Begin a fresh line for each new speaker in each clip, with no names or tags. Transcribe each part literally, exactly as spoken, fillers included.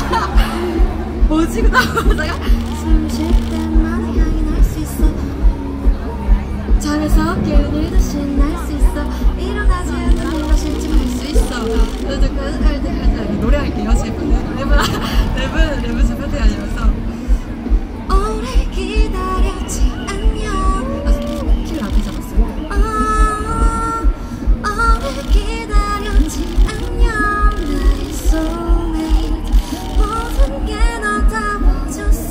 뭐지? 그다음에다가 숨 쉴 때만 향이 날 수 있어. 잠에서 깨어날 듯이 날 수 있어. 일어나지 않는 내가 실증할 수 있어. 그래도 그 노래할게요. 제분은 랩은 랩은 랩은 제 편이 아니라서. 오래 기다렸지 안녕. 아, 키를 앞에 잡았어요. 어, 오래 기다렸지 안녕. 나의 soulmate. 모든 게 너 담아줬어.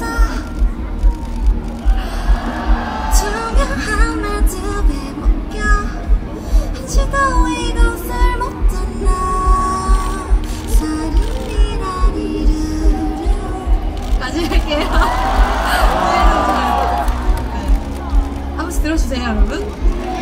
투명한 매듭에 묶여 한치도 이곳을 못 떠나. 사랑이라리르르 까지 할게요. 네. 한 번씩 들어주세요 여러분.